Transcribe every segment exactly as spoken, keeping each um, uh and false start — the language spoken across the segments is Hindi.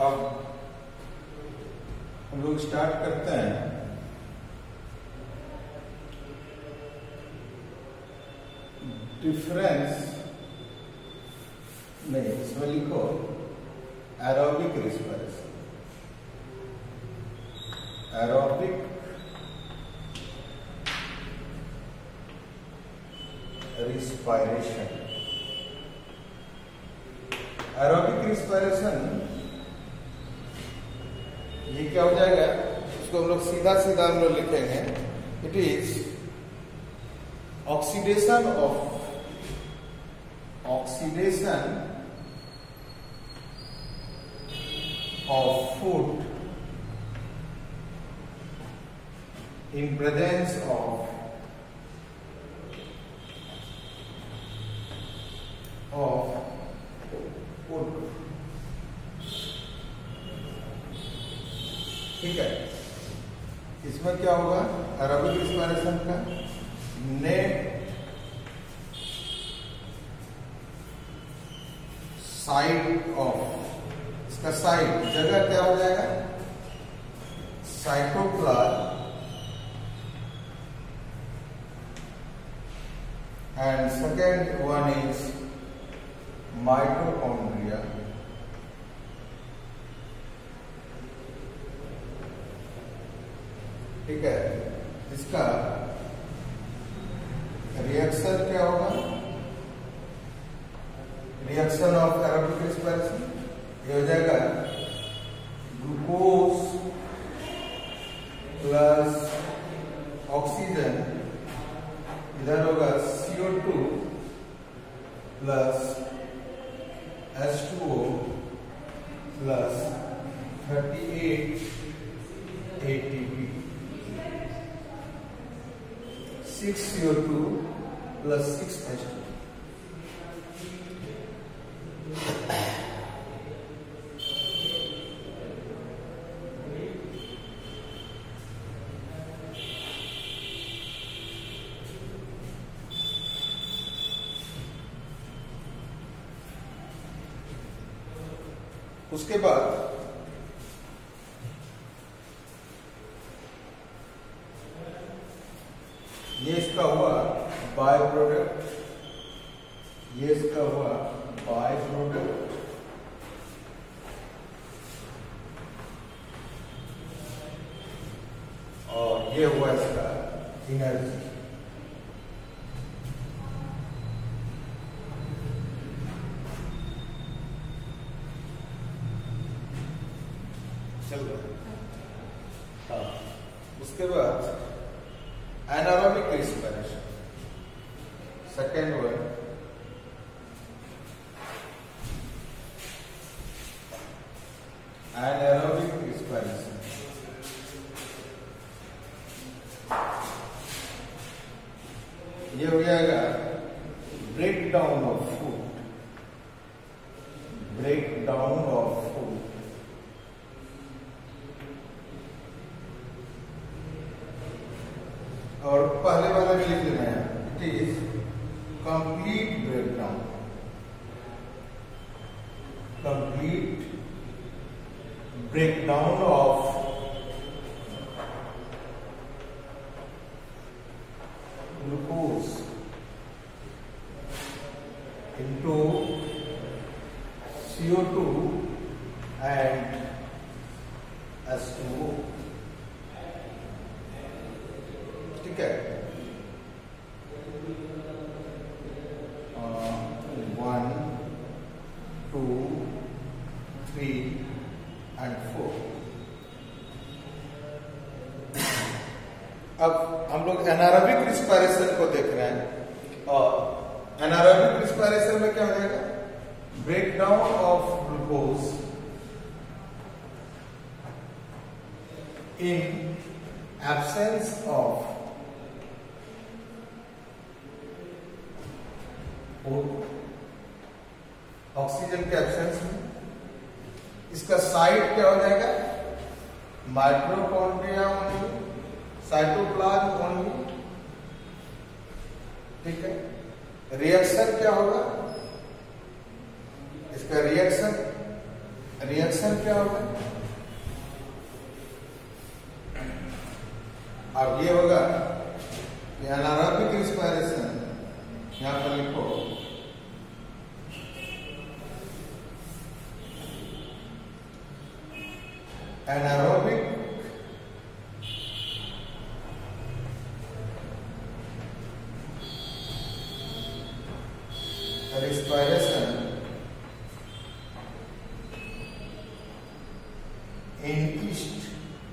अब हम लोग स्टार्ट करते हैं। डिफरेंस नहीं, इसमें लिखो aerobic respiration. Aerobic respiration. Aerobic respiration ये क्या हो जाएगा, इसको हम लोग सीधा सीधा हम लोग लिखेंगे। It is oxidation of oxidation of food in presence of of food। ठीक है, इसमें क्या होगा एरोबिक रिस्पिरेशन का नेट साइड ऑफ, इसका साइड जगह क्या हो जाएगा cytoplasm and second one is mitochondria। ठीक है, इसका रिएक्शन क्या होगा, रिएक्शन ऑफ एरोबिक रिस्पिरेशन ये हो जाएगा ग्लूकोज प्लस ऑक्सीजन, इधर होगा C O two plus H two O plus thirty eight A T P, six C O two plus six H two. उसके बाद ये इसका हुआ बाय प्रोडक्ट, ये इसका हुआ बाय प्रोडक्ट, और ये हुआ इसका एनर्जी। चल रहा हाँ, उसके बाद anaerobic respiration second one. Anaerobic respiration ये हो जाएगा break down of food, break down of food. और पहले वाला भी लिख लेना है, it is complete breakdown, complete breakdown of glucose into C O two and H two O. ठीक है, one two three and four. अब हम लोग एनारोबिक रिस्पिरेशन को देख रहे हैं, और एनारोबिक रिस्पिरेशन में क्या हो जाएगा break down of glucose in absence of oxygen के एब्सेंस में। इसका साइट क्या हो जाएगा माइटोकॉन्ड्रिया ओनली, साइटोप्लाज्म ओनली। ठीक है, रिएक्शन क्या होगा, इसका रिएक्शन रिएक्शन क्या होगा? अब ये होगा कि एनारोबिक रिस्पायरेशन, यहां पर लिखो एनारोबिक respiration in yeast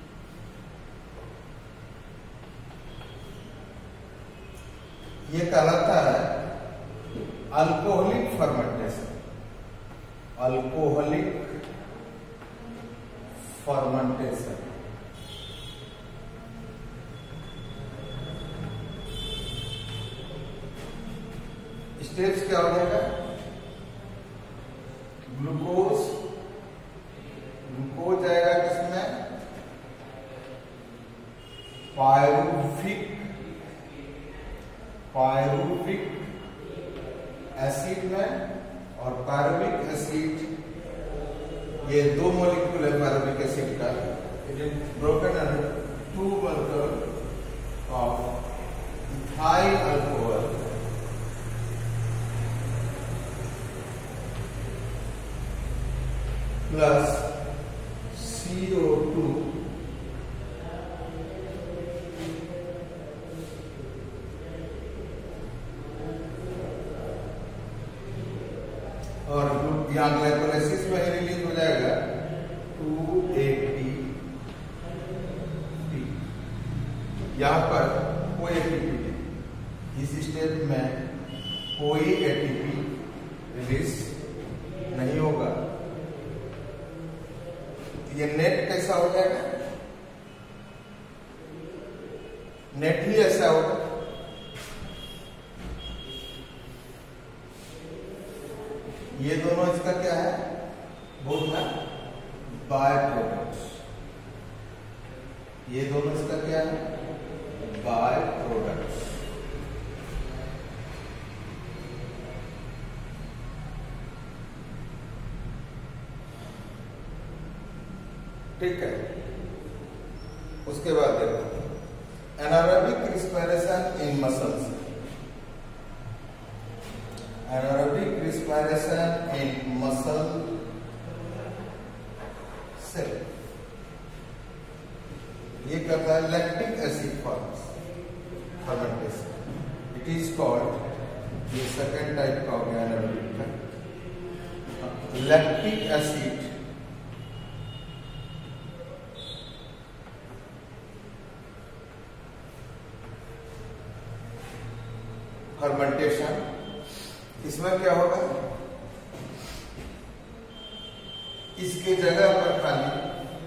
ये कहलाता है alcoholic fermentation. Alcoholic fermentation steps क्या हो जाएगा? ग्लूकोज ग्लूकोज जाएगा किसमें? पायरुविक पायरुविक एसिड में, और पायरुविक एसिड ये दो मॉलिक्यूल है पायरुविक एसिड का, it is broken under two molecule of ethyl alcohol plus C O two और यहाँ ग्लाइकोलाइसिस में ही रिलीज हो जाएगा टू ए टी पी। यहाँ पर कोई एटीपी नहीं, इस स्टेप में कोई एटीपी रिलीज नहीं होगा। ये नेट कैसा हो जाएगा? नेट ही ऐसा होगा। ये दोनों इसका क्या है? बोथ है बाय प्रोडक्ट्स। ये दोनों इसका क्या है? By products. ठीक है। उसके बाद देखो anaerobic respiration in muscles. Anaerobic respiration in muscle cell ये करता है lactic acid forms fermentation. It is called, ये सेकेंड टाइप का हो गया एनारोबिक का, लैक्टिक एसिड फर्मेंटेशन। इसमें क्या होगा? इसके जगह पर खाली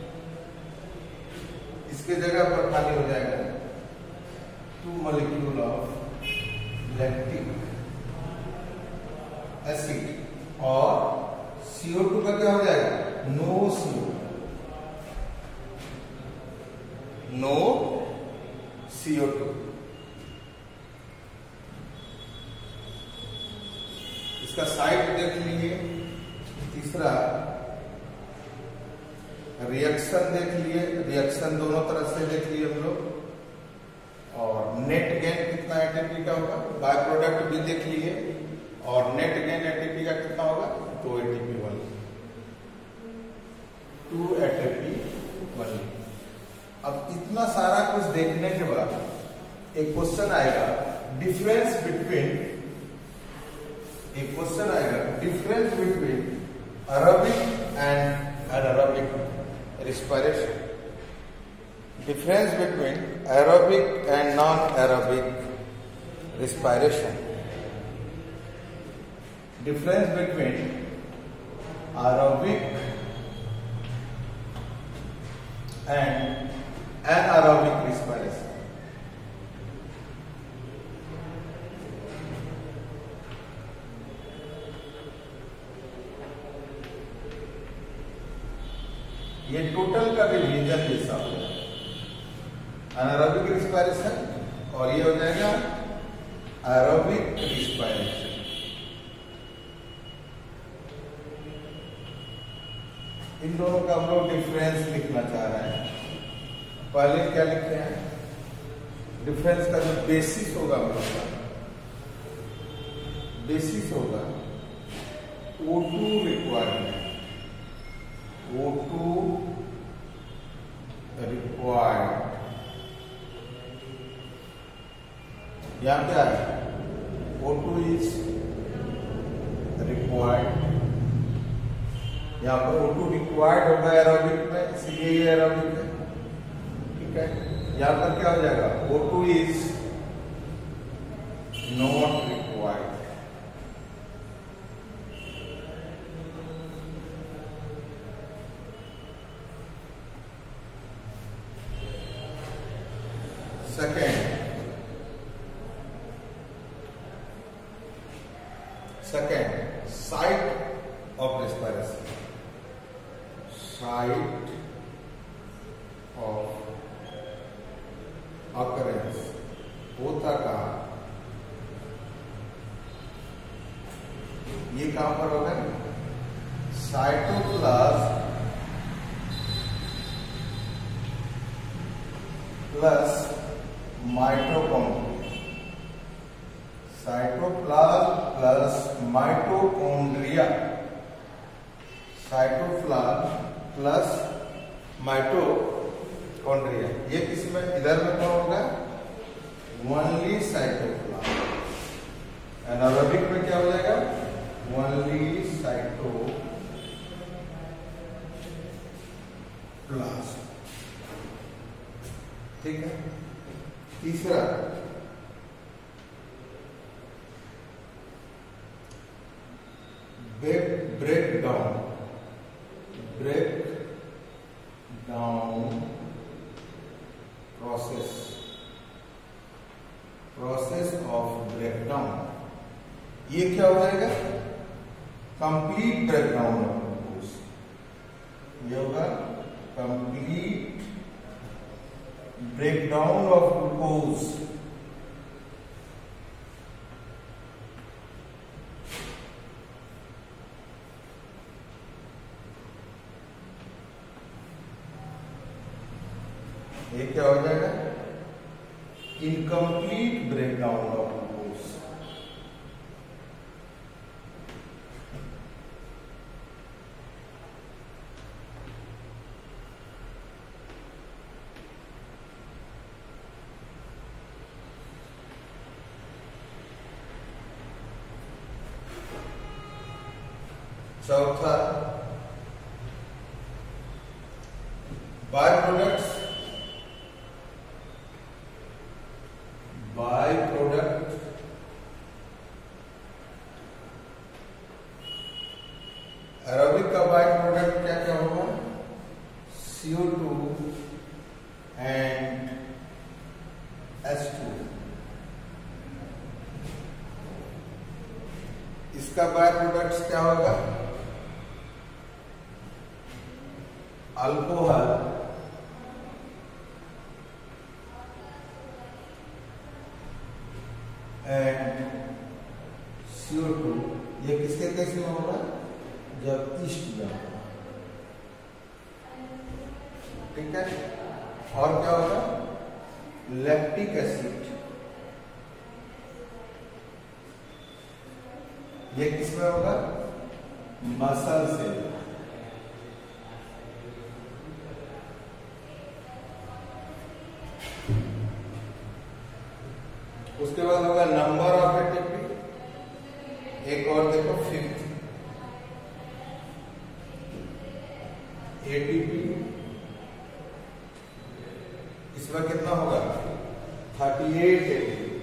इसके जगह पर खाली हो जाएगा two molecule of lactic acid और सी ओ टू का क्या हो जाएगा? No C O no C O two. इसका साइड देख लीजिए। तीसरा रिएक्शन देख लिए, रिएक्शन दोनों तरफ से देख लिए हम लोग। और नेट गेन कितना एटीपी का होगा? बाय प्रोडक्ट भी देख लिए। और नेट गेन एटीपी का कितना होगा? Two ATP one two ATP one. अब इतना सारा कुछ देखने के बाद एक क्वेश्चन आएगा, डिफरेंस बिटवीन एक क्वेश्चन आएगा difference between aerobic and anaerobic respiration. Difference between aerobic and non aerobic respiration. Difference between aerobic and anaerobic respiration. ये टोटल का रिवीजन जैसा हो जाएगा। एनारोबिक रिस्पायरेशन और ये हो जाएगा एरोबिक रिस्पायरेशन। इन दोनों का हम लोग डिफरेंस लिखना चाह रहे हैं। पहले क्या लिखते हैं, डिफरेंस का जो बेसिस होगा हम लोग का बेसिस होगा O two requirement, O two required. यहां क्या है, ओ टू इज रिक्वायर्ड, यहाँ पर ओ टू रिक्वायर्ड होगा एरोबिक में, इसलिए ये एरोबिक है। ठीक है, यहाँ पर क्या हो जाएगा, O two is not required. Second second site of respiration, site of occurrence होता कहाँ, ये कहां पर होगा, cytoplasm plus mitochondria, cytoplasm plus mitochondria, cytoplasm plus mitochondria. ये किसमें, इधर में कौन होगा, ओनली साइटोप्लाज्म। एनारोबिक में क्या हो जाएगा, ओनली साइटोप्लाज्म। ठीक है। तीसरा break down, break down process, process of breakdown. ये क्या हो जाएगा, कंप्लीट ब्रेकडाउन ऑफ ग्लूकोज, ये होगा कंप्लीट ब्रेकडाउन ऑफ ग्लूकोज। ये क्या हो जाएगा, इनकम्प्लीट ब्रेकडाउन ऑफ ग्लूकोज। चौथा by products, by product aerobic का बाय प्रोडक्ट क्या क्या होगा, C O two and H two. इसका बाय प्रोडक्ट्स क्या होगा, alcohol and C O two. ये किसके केस में होगा, जब ईस्ट में होगा। ठीक है, और क्या होगा, लैक्टिक एसिड, ये किसमें होगा, मसल से। उसके बाद होगा नंबर ऑफ एटीपी, एक और देखो फिफ्थ एटीपी, इसमें कितना होगा, थर्टी एट एटीपी,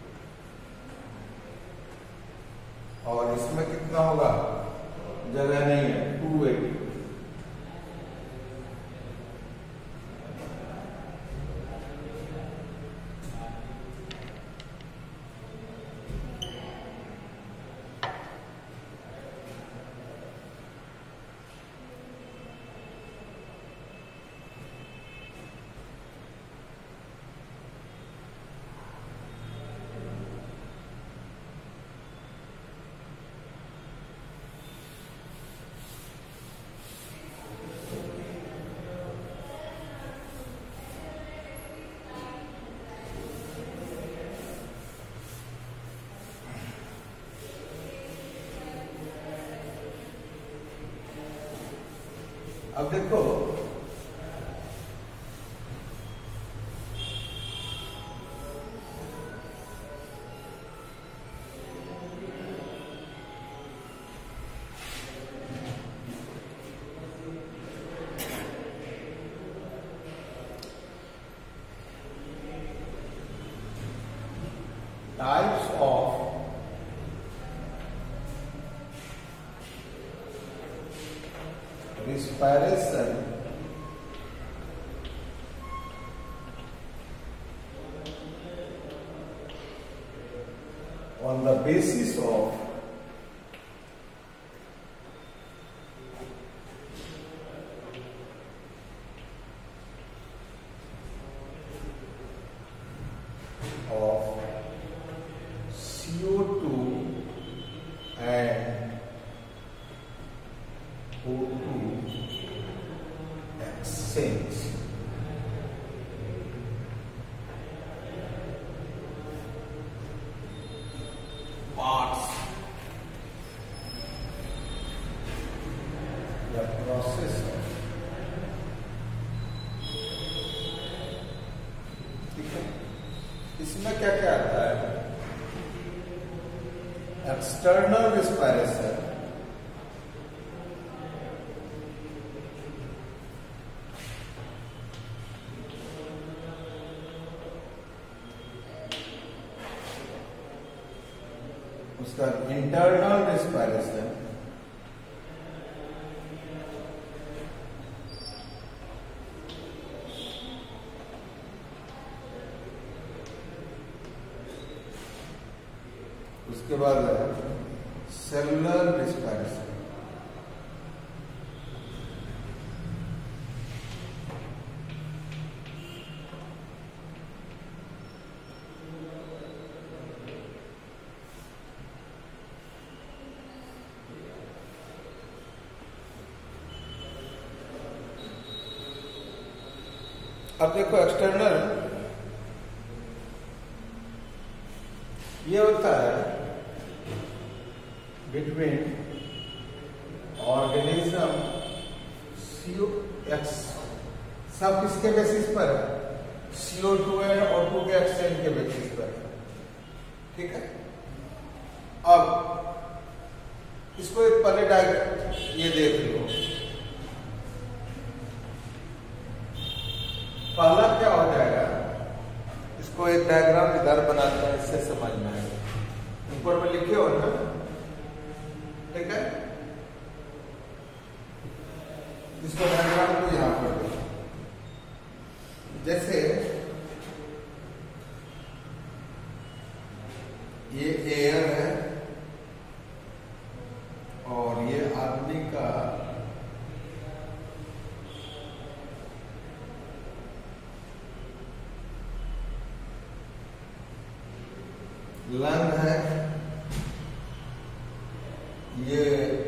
और इसमें कितना होगा, जगह नहीं है, टू एटीपी। अब देखो types of respiration on the basis of of C O two and O two exchange. Parts the process of, ठीक है, इसमें क्या क्या आता है? एक्सटर्नल रेस्पिरेशन, उसका इंटरनल रेस्पिरेशन, उसके बाद सेलुलर रेस्पिरेशन, अब देखो एक्सटर्नल ये होता है बिटवीन ऑर्गेनिज्म सीओ एक्स, सब किसके बेसिस पर है? C O two and O two के एक्सचेंज के बेसिस पर है, ठीक है। अब इसको एक पहले डायग्राम ये देख लो, पहला क्या हो जाएगा, इसको एक डायग्राम इधर बनाते हैं, इससे समझ में आएगा। ऊपर में लिखे हो ना, ठीक है, इसको डायग्राम को यहां पर दो। जैसे ये एयर है और ये आदमी का लंग है, ये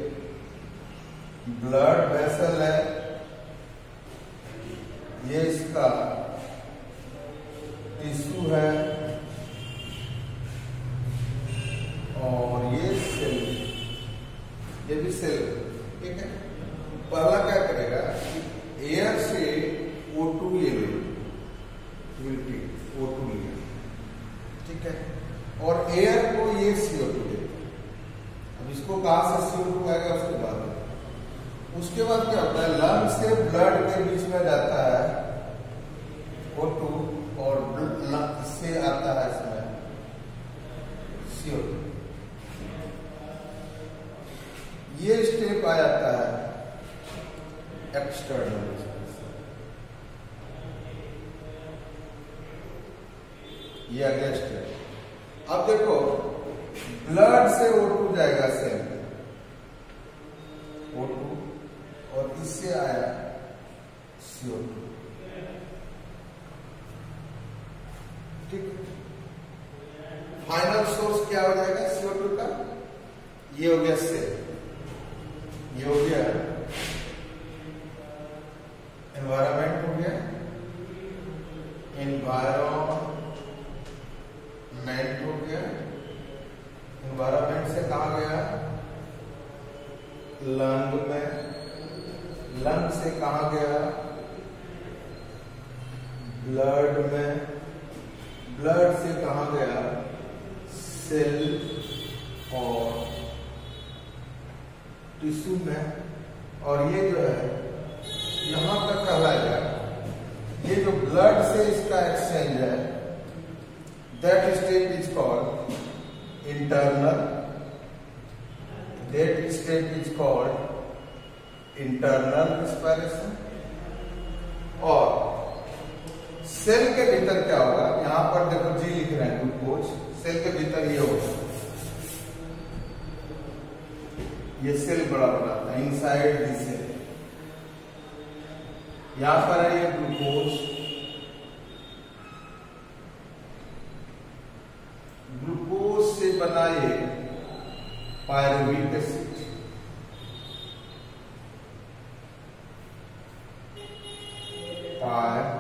ब्लड वेसल है, ये इसका टिश्यू है और ये सेल, ये भी सेल, ठीक है। पहला क्या करेगा कि एयर से ओ टू ले लो, ओ टू ले, ठीक है, और एयर को ये सी ओ टू देगा। अब इसको कहां से सी ओ टू आएगा उसके बाद, उसके बाद क्या होता है, लंग से ब्लड के बीच में जाता है ओ टू और लंग से आता है इसमें सी ओ टू। ये स्टेप आ जाता है एक्सटर्नल, ये अगला स्टेप। अब देखो ब्लड से ओ टू जाएगा सेल, ओ टू, और इससे आया सी ओ टू, ठीक। फाइनल सोर्स क्या हो जाएगा सी ओ टू का, ये हो गया सेल, ये हो गया एनवायरमेंट, हो गया एनवायरमेंट, हो गया एनवायरमेंट से कहा गया लंग में, लंग से कहा गया, ब्लड में, ब्लड से कहा गया सेल और टिश्यू में, और ये जो है यहां तक कहलाएगा। ये जो ब्लड से इसका एक्सचेंज है, that step is called internal, that step is called internal respiration. और सेल के भीतर क्या होगा, यहां पर देखो जी लिख रहे हैं ग्लूकोज, सेल के भीतर ये होगा, ये सेल बड़ा बनाता है, इनसाइड द सेल। यहां पर है ये ग्लूकोज, ग्लूकोज से बना ये पायरुविक एसिड, पायरुवेट,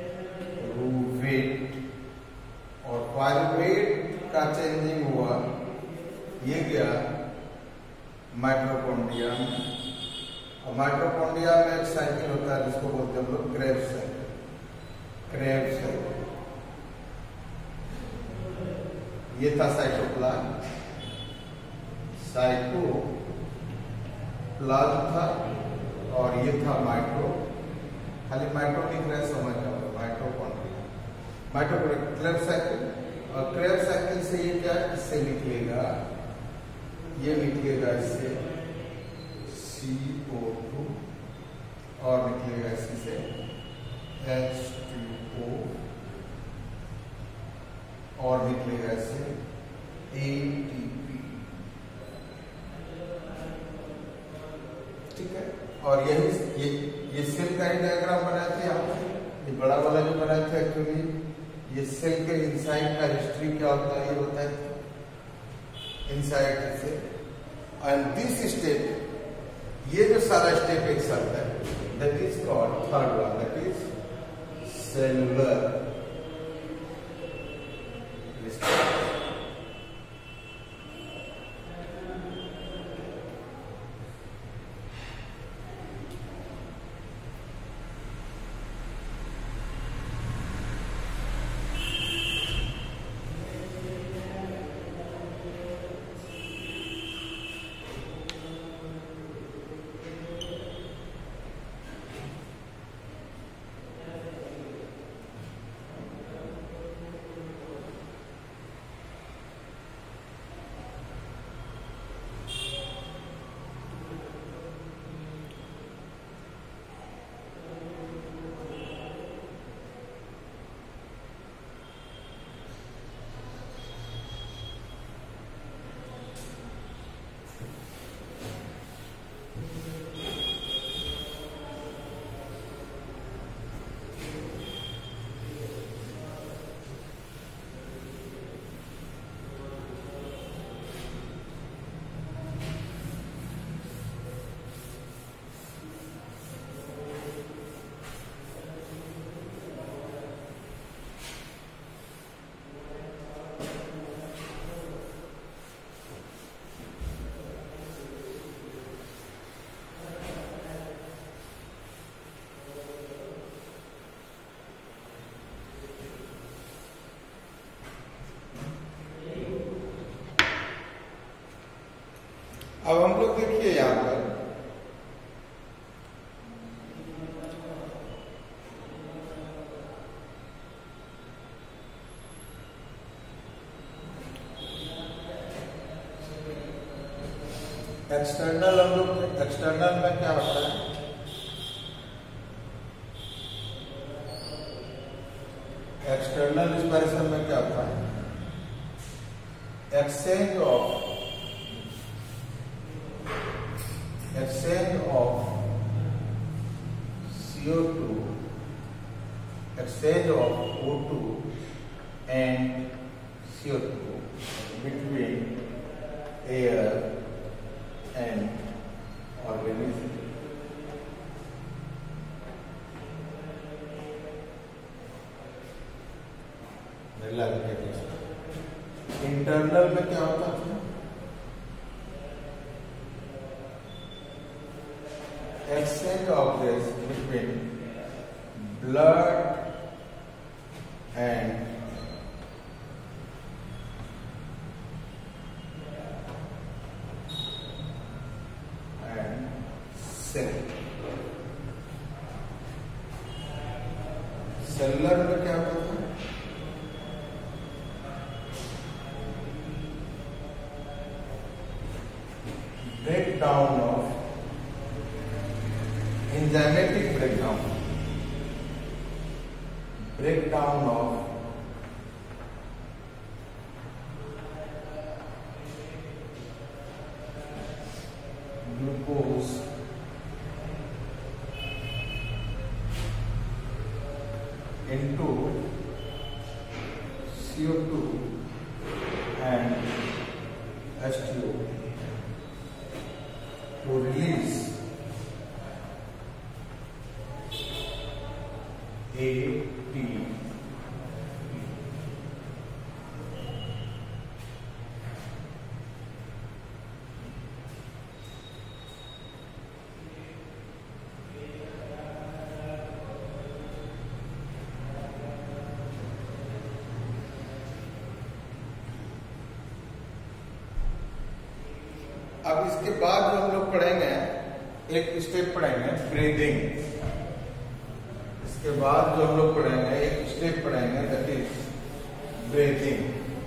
और पायरुवेट का चेंजिंग हुआ, ये गया माइटोकॉन्ड्रिया में, और माइटोकॉन्ड्रिया में एक साइकिल होता है जिसको बोलते हैं हम लोग क्रेब्स साइकिल, क्रेब्स साइकिल। ये था साइटोप्लाज्म, साइटोप्लाज्म था, और ये था माइटो, खाली माइटो लिख रहे हैं समझ जाओ, माइटोकॉन्ड्रिया, माइटोकॉन्ड्रिया क्रेब्स साइकिल। और क्रेब्स साइकिल से ये क्या, इससे निकलेगा, ये निकलेगा इससे सी ओ टू, और निकलेगा इसी से एच टू ओ, और निकलेगा इससे ए टी पी। ठीक है, और यही ये ये सेल का ही डायग्राम बनाए थे यहाँ पे, ये बड़ा वाला जो बनाए थे, एक्चुअली ये सेल के इनसाइड का हिस्ट्री क्या होता है ये बताए थे, इनसाइड से। एंड दिस स्टेप, ये जो सारा स्टेप एक साथ है, that is called third one, that is cellular respiration. अब हम लोग देखिए यहां पर एक्सटर्नल, हम लोग एक्सटर्नल में क्या होता है, एक्सटर्नल रेस्पिरेशन में क्या होता है, exchange of exchange of C O two, exchange of O two and C O two between air and organism. Internal में क्या होता था, exchange of gas between blood and and cell. Cellular में क्या होता है? Breakdown of enzymatic breakdown, breakdown of glucose into C O two and H two O to release A T P. अब इसके बाद जो हम लोग पढ़ेंगे एक स्टेप पढ़ेंगे ब्रीदिंग। इसके बाद जो हम लोग पढ़ेंगे एक स्टेप पढ़ेंगे that is breathing.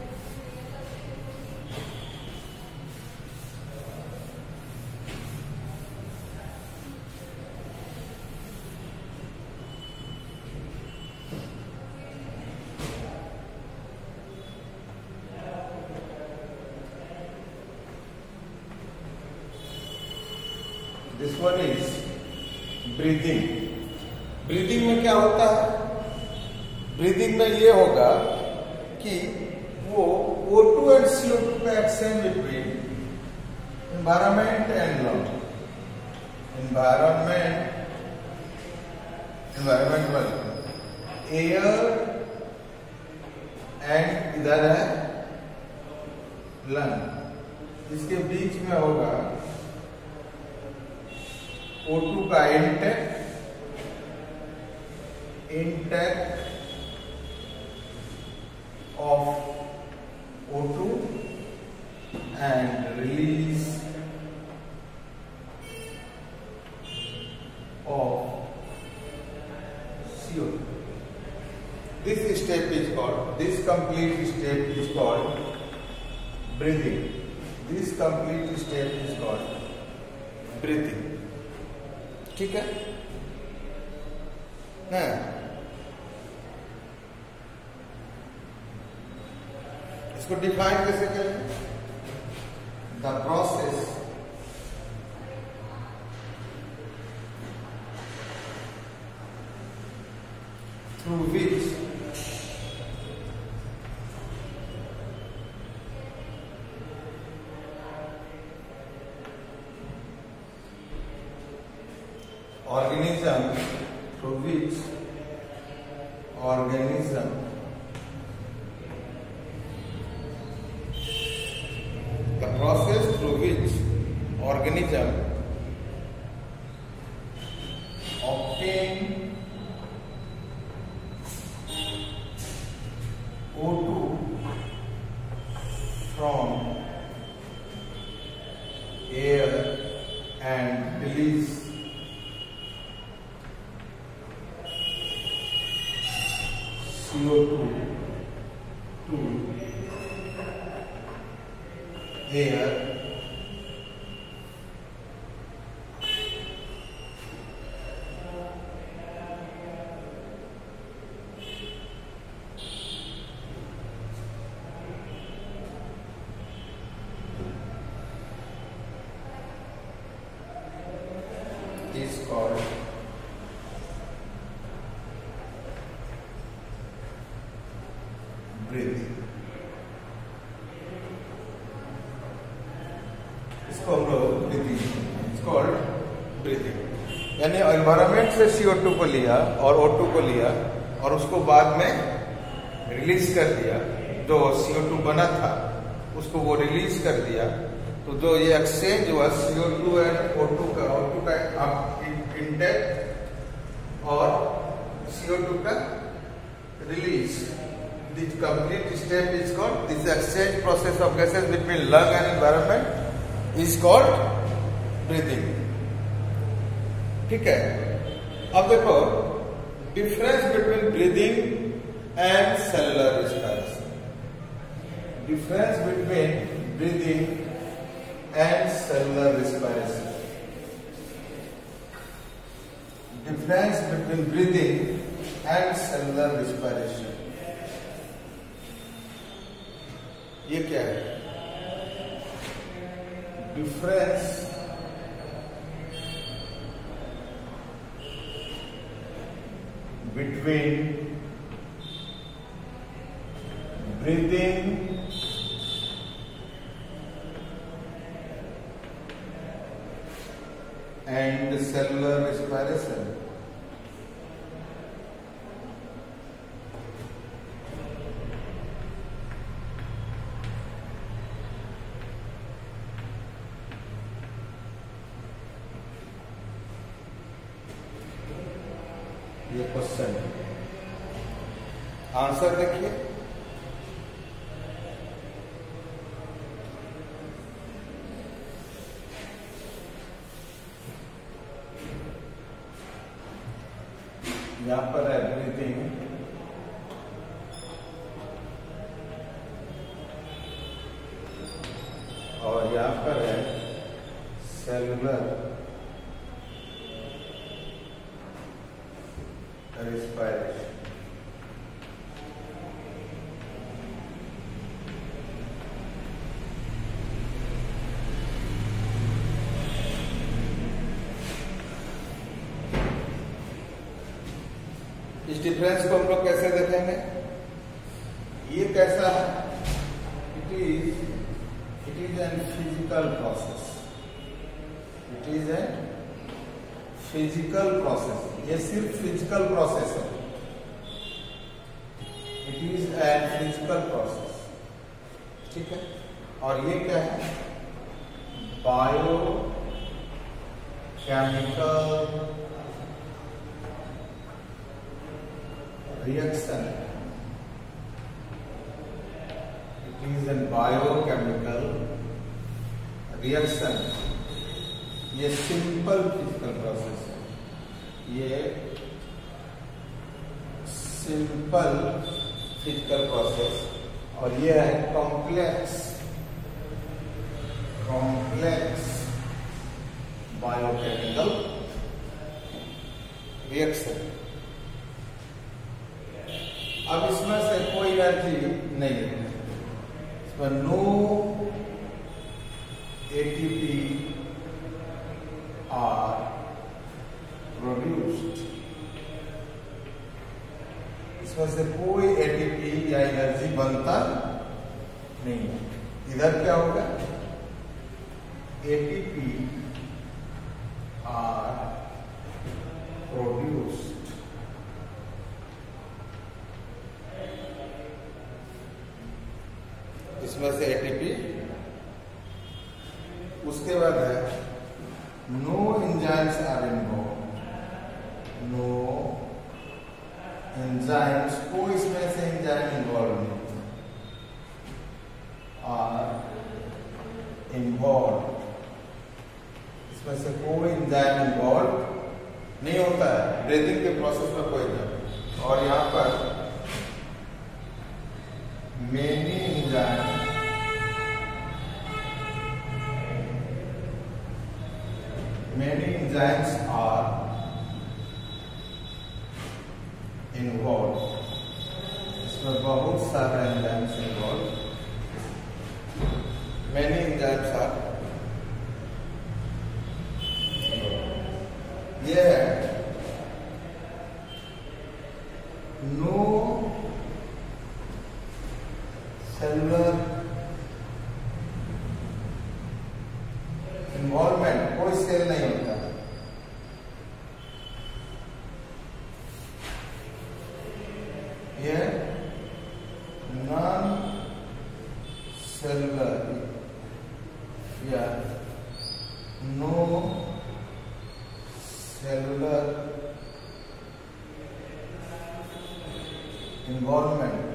This one is breathing. Breathing में क्या होता है? ब्रीदिंग में ये होगा कि वो O two and C O two का exchange between environment and lung, environment environment air and इधर है लंग, इसके बीच में होगा O टू का intake intake of O two and release of C O two. This step is called, this complete step is called breathing. This complete step is called breathing. ठीक है ना? इसको डिफाइन कैसे करें? The process through which organism through which organism the process through which organism obtain O two from air and release C O two to air is called breathing. इसको हम लोग ब्रीदिंग, इट्स कॉल्ड ब्रीदिंग। यानी एनवायरमेंट से C O टू को लिया और O टू को लिया और उसको बाद में रिलीज कर दिया, जो C O टू बना था उसको वो रिलीज कर दिया तो जो ये एक्सचेंज हुआ C O two and O two का ओ टू का इंटेक और सी ओ टू का release, this complete step is called, this exchange process of gases between lung and environment is called breathing. ठीक है, अब देखो difference between breathing and cellular respiration, difference between breathing and cellular respiration, difference between breathing and cellular respiration, ये क्या है? difference between breathing and cellular respiration. ये क्वेश्चन है, आंसर देखिए। यहां पर है ब्रीथिंग और यहां पर है सेलुलर रेस्पिरेशन। इस डिफरेंस को हम लोग कैसे देखेंगे? ये कैसा है? It is it is an physical process, it is an physical process, ये सिर्फ फिजिकल प्रोसेस है, it is an physical process. ठीक है, और ये क्या है? Biochemical reaction, it is a biochemical reaction, ये सिंपल फिजिकल प्रोसेस है, ये सिंपल फिजिकल प्रोसेस, और ये है कॉम्प्लेक्स कॉम्प्लेक्स बायोकेमिकल रिएक्शन। अब इसमें से कोई एनर्जी नहीं है, इसमें नो एटीपी आर प्रोड्यूस्ड, इसमें से कोई एटीपी या एनर्जी बनता नहीं है। इधर क्या होगा? एटीपी आर प्रोड्यूस्ड, इसमें से एटीपी, उसके बाद है no enzymes are involve, no enzymes, कोई इसमें से एंजाइम इन्वॉल्व नहीं, आर इन्वॉल्व, इसमें से कोई एंजाइम इन्वॉल्व नहीं होता है ब्रीदिंग के प्रोसेस में कोई नहीं। और यहां पर many enzyme many enzymes are involved, इसमें बहुत सारे enzymes involved, many enzymes are involved। ये है no cellular इन्वॉल्वमेंट, कोई सेल नहीं होता, यह नॉन सेलुलर या cellular involvement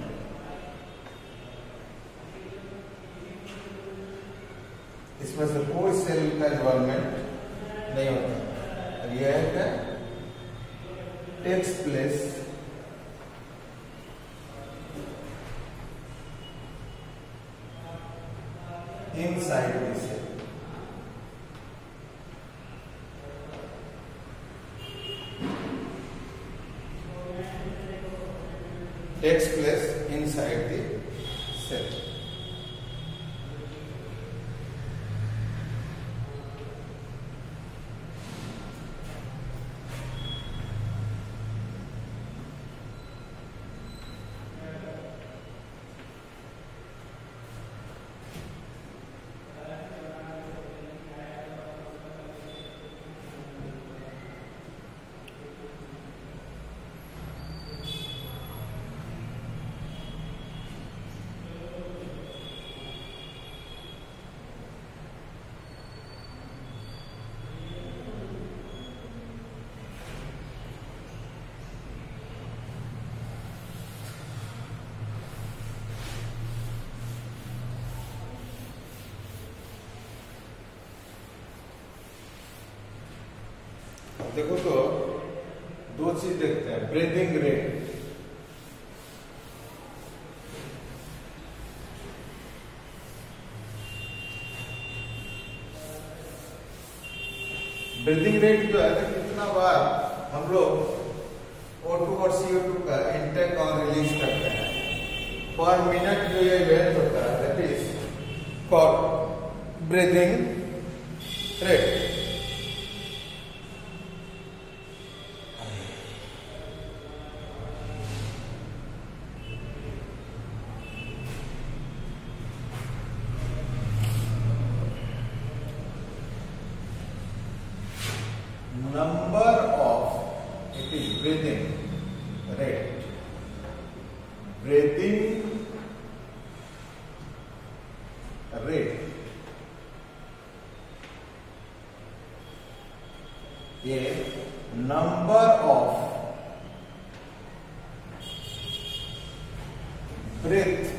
इसमें से कोई सेल का इन्वॉल्वमेंट नहीं होता। और यह है takes place inside the cell. takes place inside the cell. देखो तो दो चीज देखते हैं, ब्रीदिंग रेट। ब्रीदिंग रेट जो है तो कितना बार हम लोग ओ टू और सी ओ टू का इंटेक और रिलीज करते हैं पर मिनट। जो ये इवेंट होता है that is called breathing rate. Number of it is breathing rate. Breathing rate. A number of breath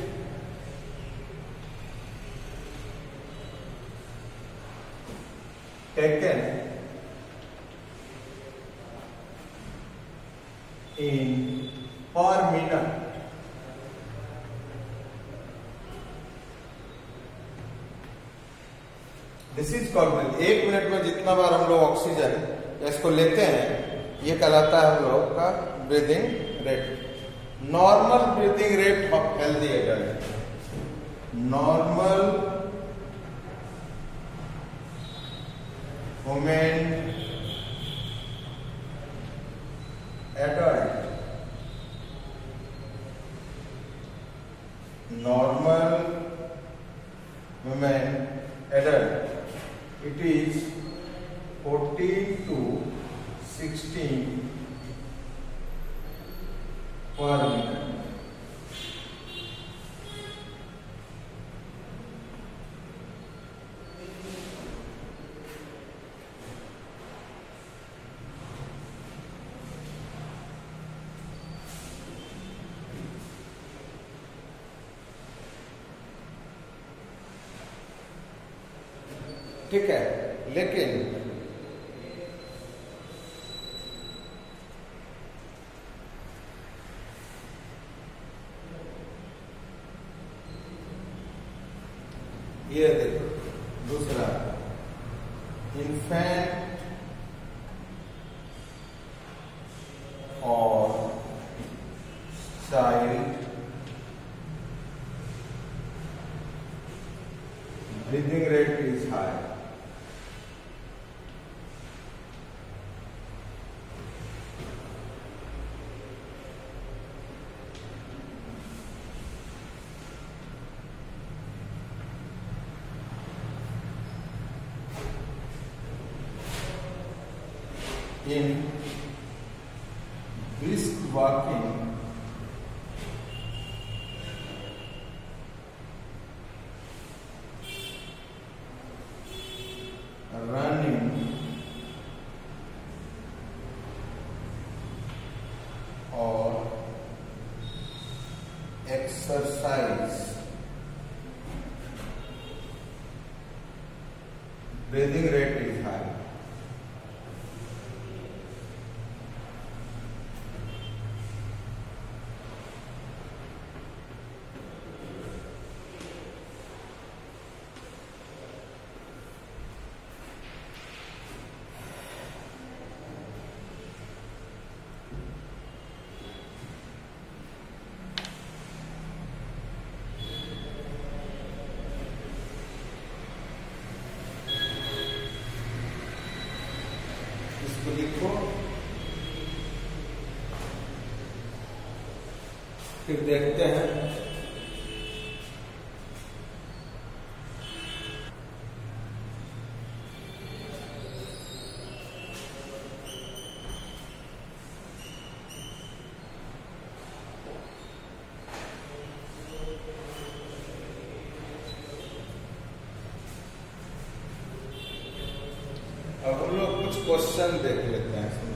taken in per minute this is called. एक मिनट में जितना बार हम लोग ऑक्सीजन इसको लेते हैं ये कहलाता है हम लोग का breathing rate. Normal breathing rate of healthy adult, normal women adult, normal women adult, it is fourteen to sixteen per minute. ठीक है, लेकिन ये देखो दूसरा इन्फेंट और child breathing rate is high. In brisk walking, running, exercise, breathing rate is high. इसको लिखो, फिर देखते हैं। अब हम लोग कुछ क्वेश्चन देख लेते हैं इसमें।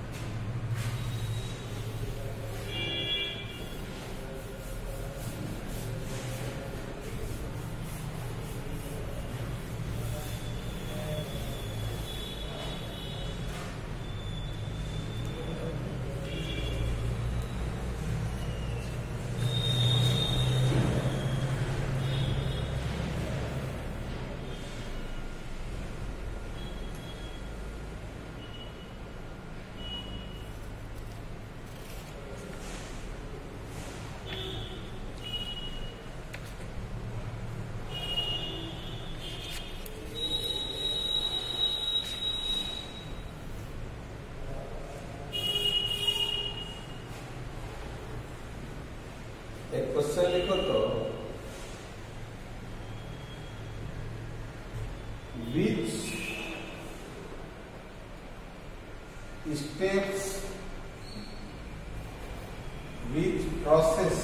एक क्वेश्चन लिखो तो, which steps, which process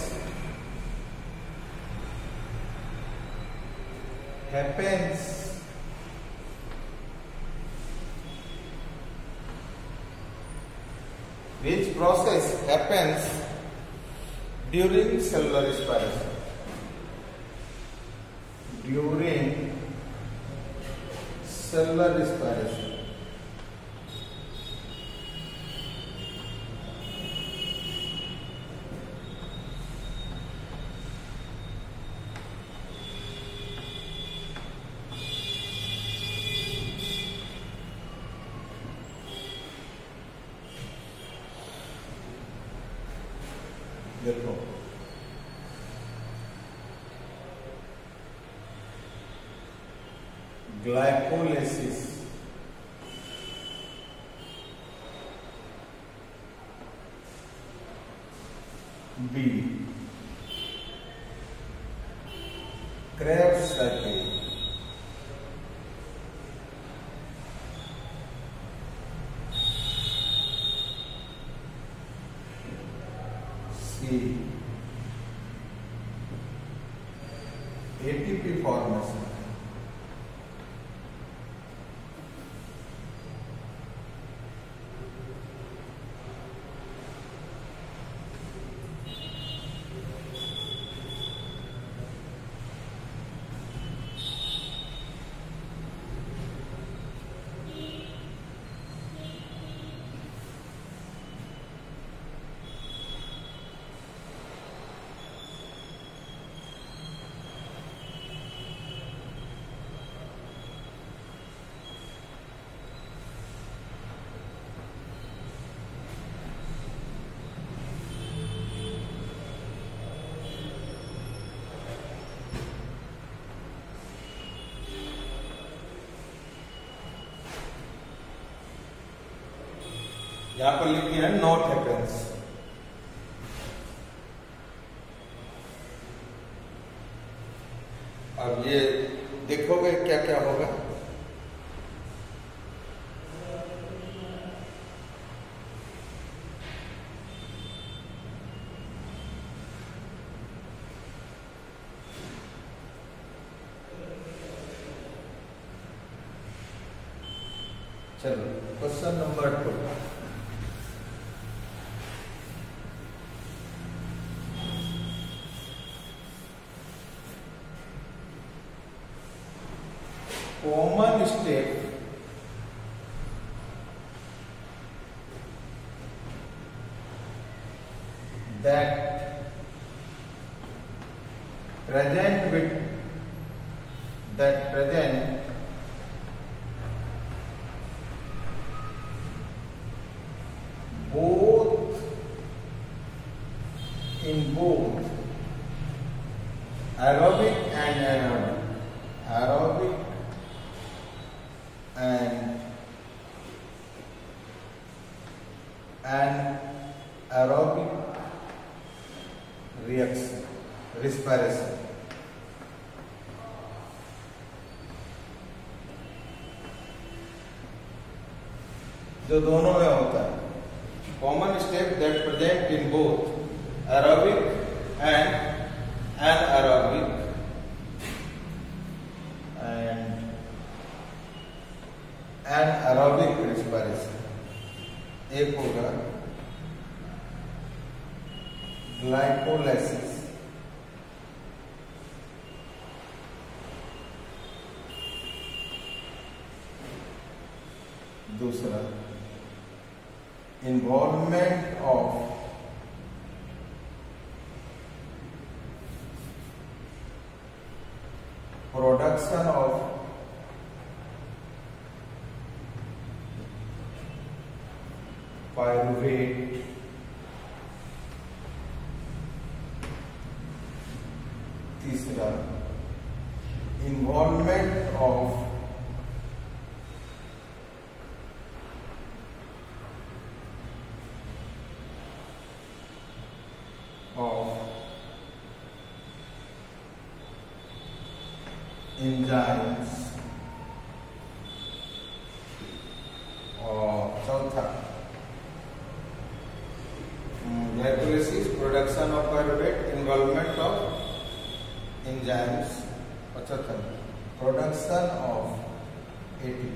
happens which process happens during cellular respiration? During cellular respiration. देखो, glycolysis, B Krebs cycle, ATP formation, यहां पर लिखी है नॉट हैपेंस। अब ये देखोगे क्या क्या होगा। चलो question number two, common step that present with that present both in both aerobic and anaerobic, aerobic and anaerobic reaction, respiration. जो दोनों में होता है, common step that present in both aerobic and anaerobic and anaerobic respiration. एक होगा ग्लाइकोलाइसिस, दूसरा involvement of production of pyruvate, तीसरा involvement of of enzymes, और चौथा glycolysis, production of pyruvate, involvement of enzymes, और चौथा production of A T P.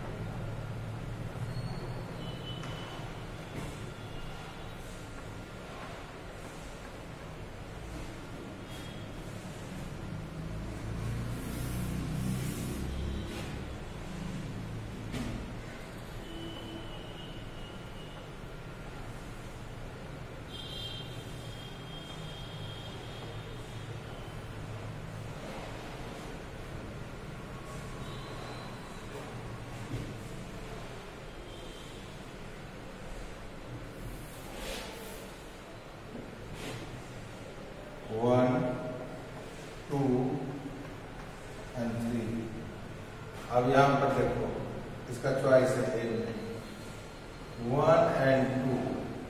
One, two and three. अब यहां पर देखो, इसका चॉइस है ए में वन एंड टू.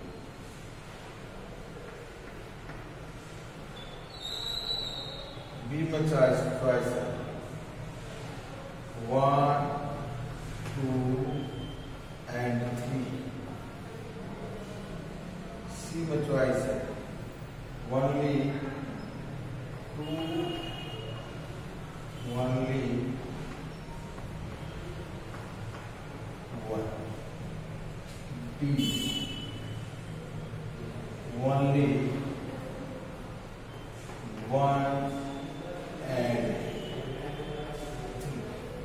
बी में चॉइस चॉइस है one, two and three. C में चॉइस है only two, only one. D, only one and three.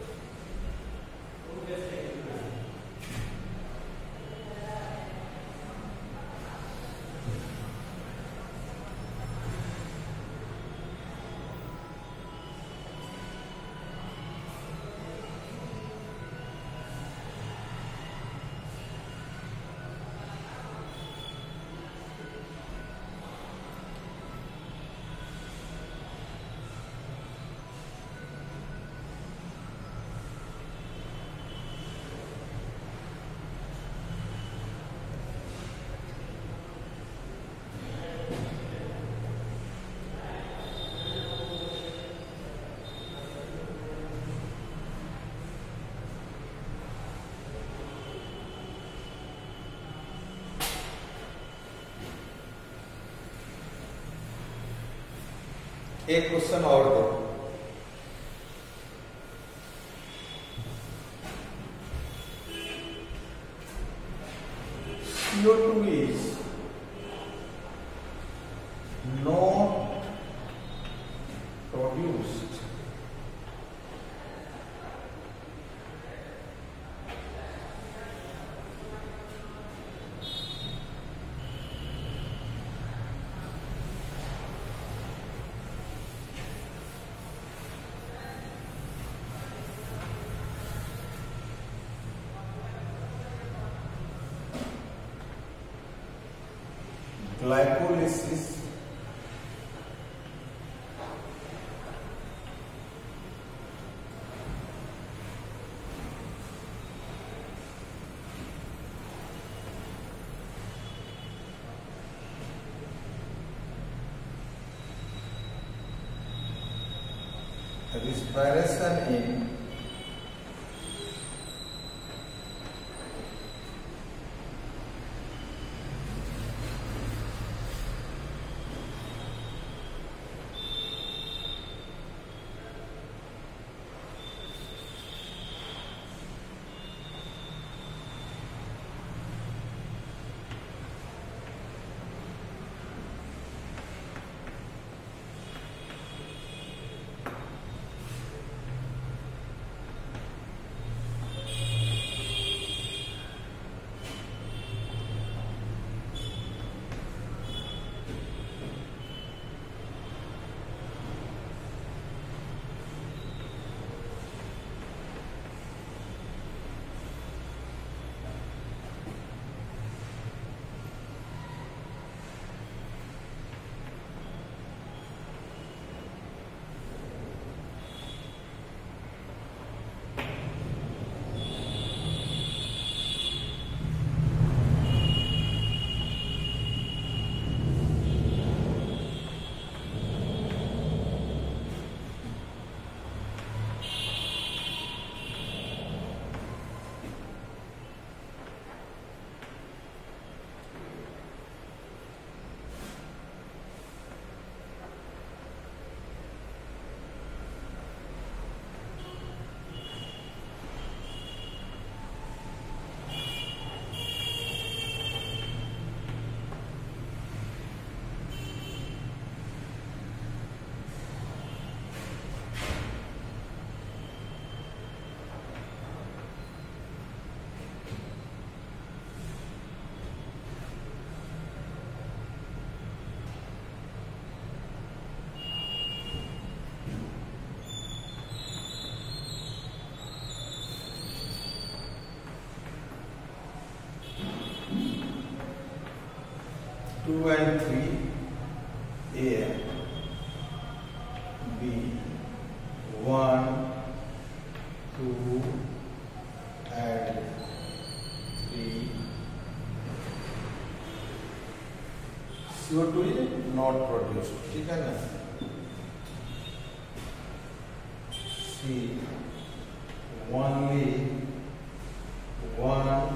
एक क्वेश्चन और दो. C O two is not produced glycolysis respiration in two and three, A, B, one, two, and three. C O two is not produced, ठीक है ना? C, only one,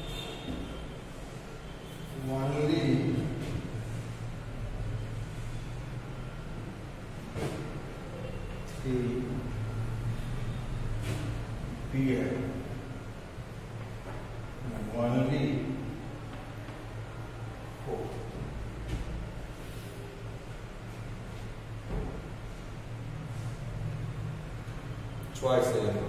only three beer, only four. Twice a year.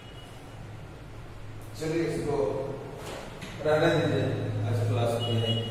चलिए इसको रहने दीजिए, आज क्लास में है।